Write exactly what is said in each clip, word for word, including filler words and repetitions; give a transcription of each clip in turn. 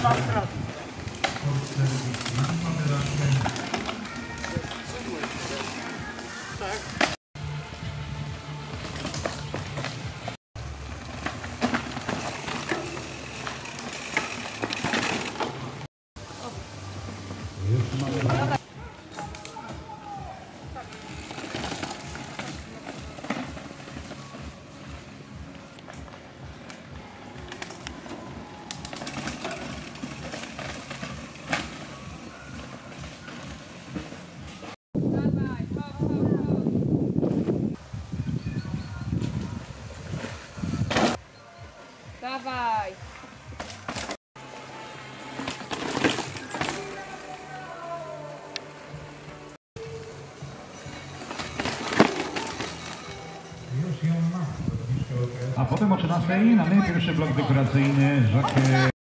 Dawaj! A potem o trzynastej mamy pierwszy blok dekoracyjny Żakie.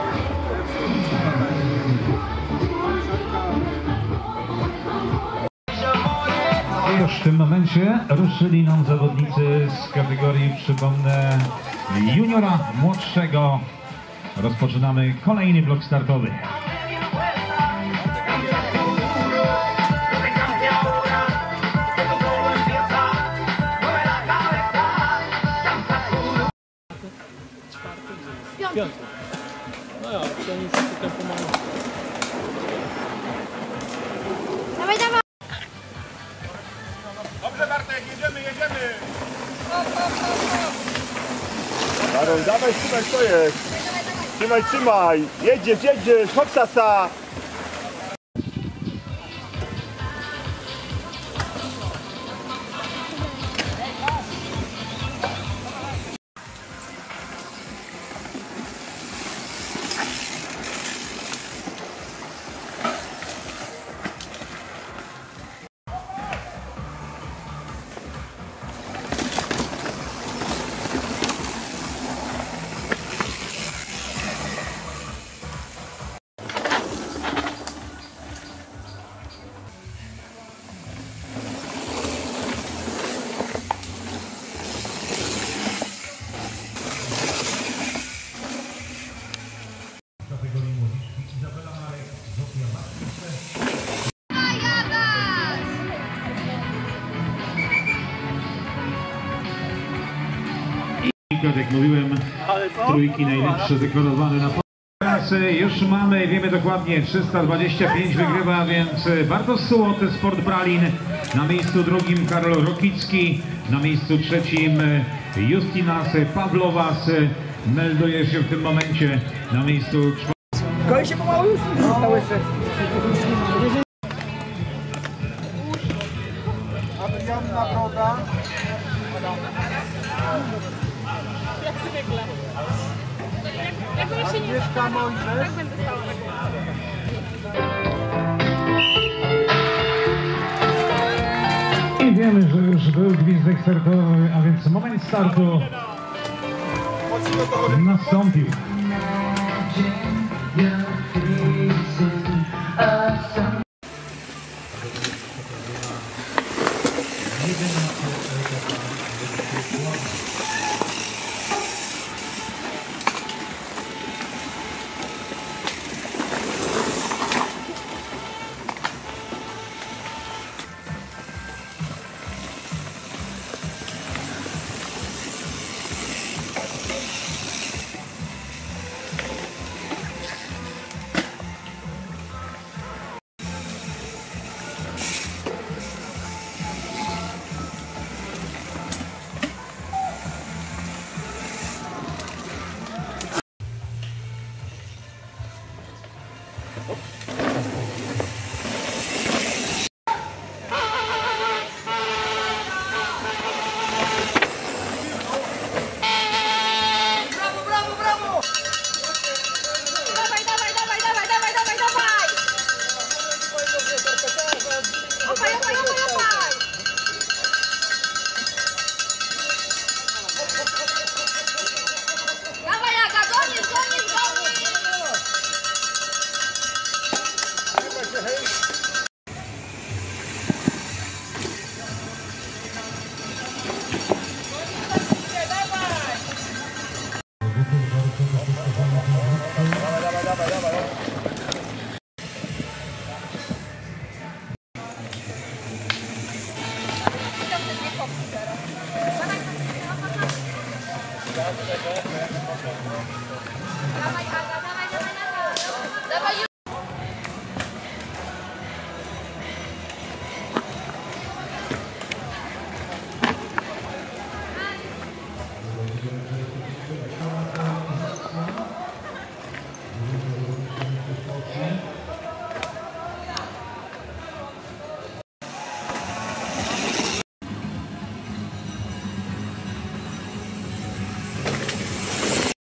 I już w tym momencie ruszyli nam zawodnicy z kategorii, przypomnę, juniora młodszego. Rozpoczynamy kolejny blok startowy. Piąty. No ja, to nic tutaj pomaga. Dawaj, dawaj! Dobrze Bartek, jedziemy, jedziemy! Karol, dawaj, trzymaj, co jest? Trzymaj, trzymaj! Jedziesz, jedziesz, chodź Sasa! Jak mówiłem, trójki najlepsze dekorowane na Polsce. Już mamy, wiemy dokładnie, trzysta dwadzieścia pięć wygrywa, więc Bartosz Sułot, Sport Pralin. Na miejscu drugim Karol Rokicki, na miejscu trzecim Justinas Pawlowas. Melduje się w tym momencie na miejscu czwartym. Kolej się pomału już zostało jeszcze. Adrianna Broda. Jak zwykle. Jak bym się nie stała, tak będę stała. I wiemy, że już był gwizdek startowy, a więc moment startu nastąpił.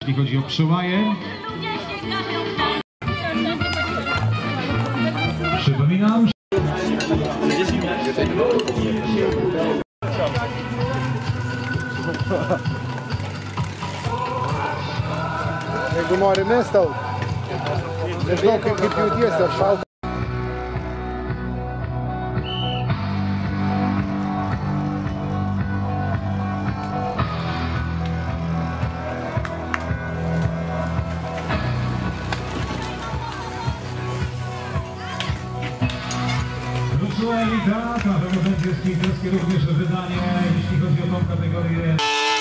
jeśli chodzi o przełaje. Przypominam, Nego mare mesta. Deci nu că cât iut este așa. Ruszyła elita, na pewno będzie skejterskie również wydanie, jeśli chodzi o tą kategorię.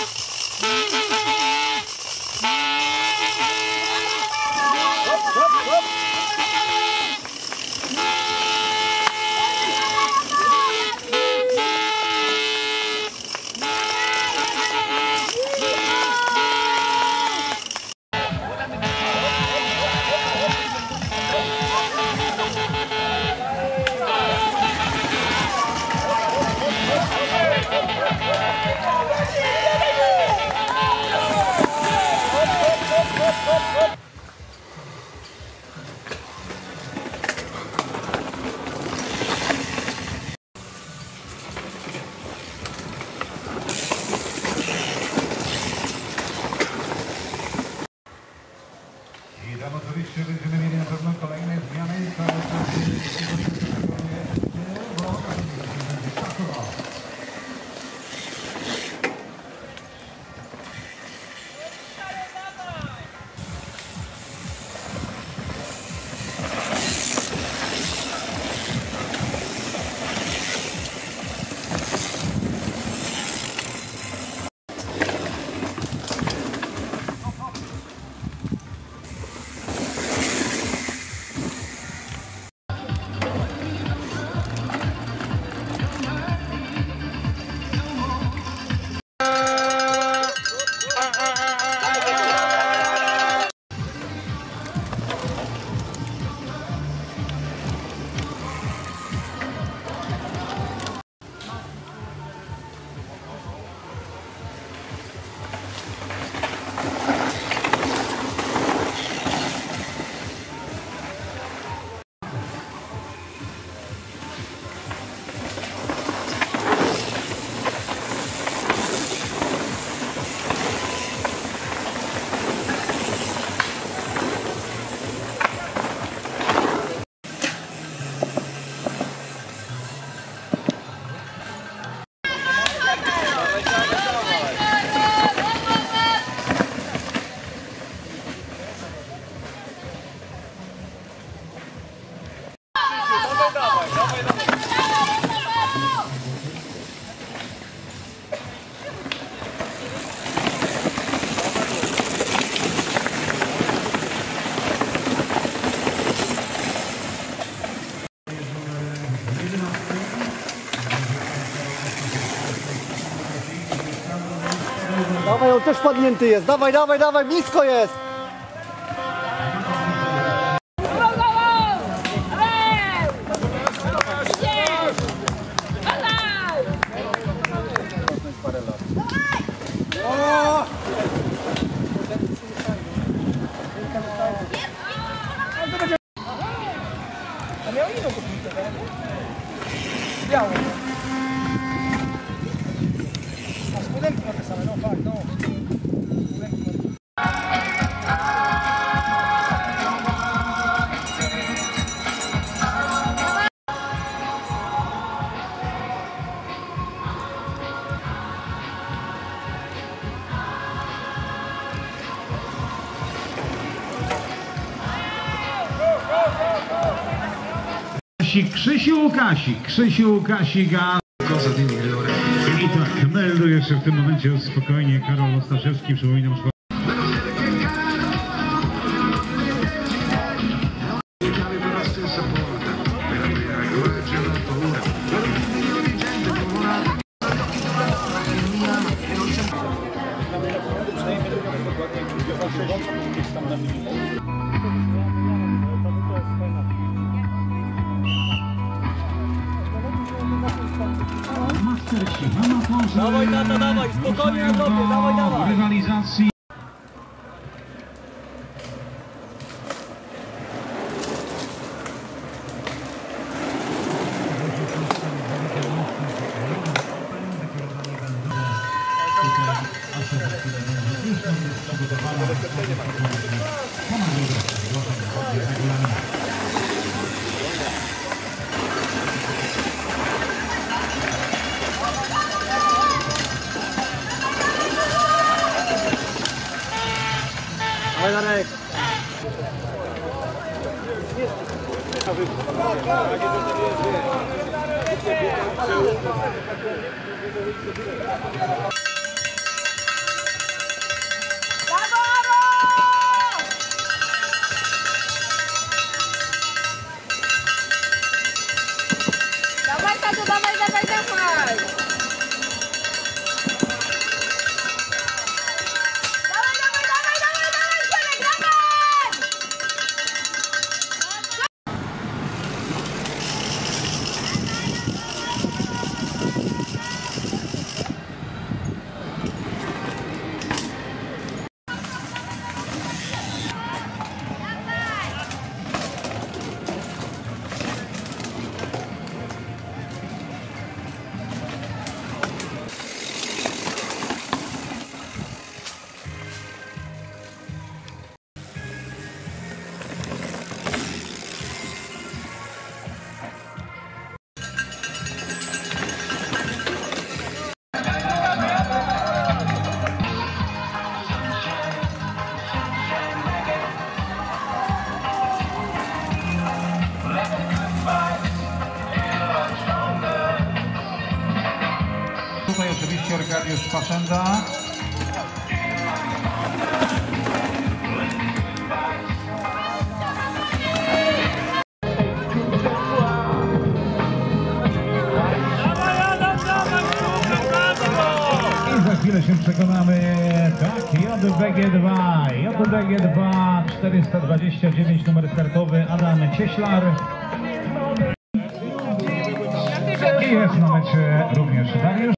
I tam oczywiście będziemy mieli na pewno kolejne zmiany. Cały czas jeśli chodzi o kategorię, bo będzie takowa. Dawaj, on też padnięty jest. Dawaj, dawaj, dawaj, blisko jest. Biało. A spodenki ma te same, no fakt, no. Krzysiu Łukasik, Krzysiu Łukasik, a i tak melduje się w tym momencie spokojnie Karol Ostaszewski, przypominam, że Dawaj, tata, dawaj, spokojnie na tobie, dawaj, dawaj. rywalizacji. Dawaj, Darek. Dawaj, tato, dawaj, dawaj, dawaj! Dawaj, dawaj, dawaj, dawaj, dawaj, Przemek, dawaj! Tutaj oczywiście Arkadiusz Paszenda. I za chwilę się przekonamy. Tak, J B G dwa. J B G dwa, czterysta dwadzieścia dziewięć numer startowy Adam Cieślar. I jest na mecie również Dariusz